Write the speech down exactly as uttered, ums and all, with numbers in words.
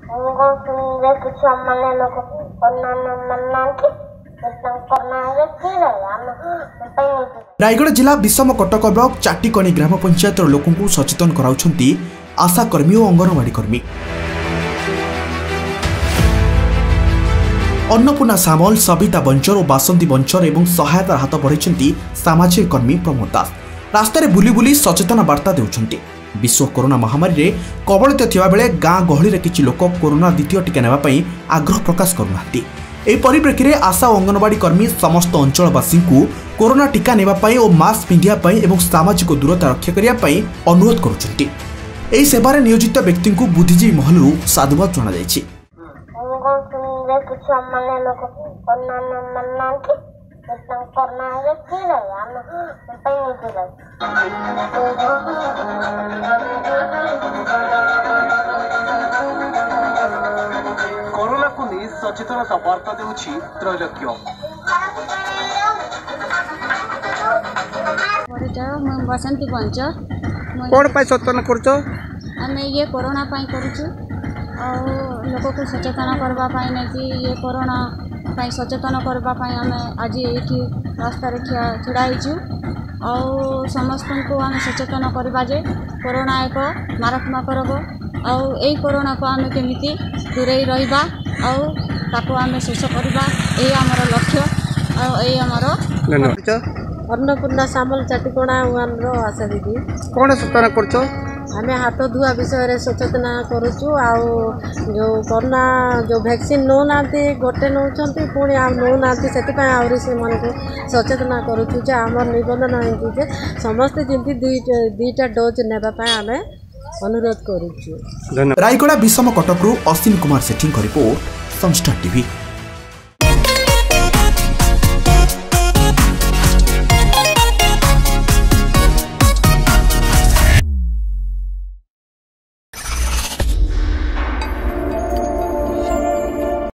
रायगढ़ जिला विषम कटक ब्लॉक चाटिकणी ग्राम पंचायत लोक सचेतन कराउछंती आशाकर्मी और अंगनवाड़ी कर्मी। अन्नपूर्णा सामल, सविता बंचर और बासंती बंचर एवं सहायता हाथ बढ़ाई सामाजिक कर्मी प्रमोद दास रास्तार बुली बुली सचेतना वार्ता देउछंती। विश्व कोरोना महामारी रे कबलित थिबा बेले गाँ गहली रे किछि लोक कोरोना द्वितीय टीका नेबा पई आग्रह प्रकाश करुनांती। एही परिप्रेक्षी रे आशा और अंगनवाड़ी कर्मी समस्त अंचलवासी को कोरोना टीका नेबा पई और मास्क पिंधिया पई एवं सामाजिक दूरता रक्षा करिया पई अनुरोध करुछंती। एही सेवारे नियोजित व्यक्ति को बुद्धिजीवी महलरू साधुवाद जणा जायछि। कोरोना को नहीं सचेतनता वार्ता देउछि त्रैलोक्य। बसंती बंचर कोन पाई सचेतन करछो? आमे ये कोरोना पाई करूछु और लोक को सचेतन करबा पाई नै कि ये कोरोना पाई सचेतन करबा पाई आमे आज एठी रास्ता रे छिड़ा हिचु और समस्त को आमे सचेतन करबा जे कोरोना एक मारात्मक रोग और एई कोरोना को आमे केमिति दूरे रहिबा और ताको आमे शेष करबा एई हमर लक्ष्य और एई हमर अन्नपूर्णा सामल चाटिकोणा वन रो आशा दीदी। कोन सचेतन करछो? आमे हाथ धुआ विषय रे सचेतना करूछु आउ जो कोरोना जो वैक्सीन नो नांती गोटे नौचंती पुणी आ नो नांती सेति पय आउरी से मन को सचेतना करूछु जे हमर निबंधन होई जे समस्त जिंती दुई दुईटा डोज नेबा पय आमे अनुरोध करूछु। रायगढ़ विषम कटकरू असीम कुमार सेठी रिपोर्ट संस्टार टीवी।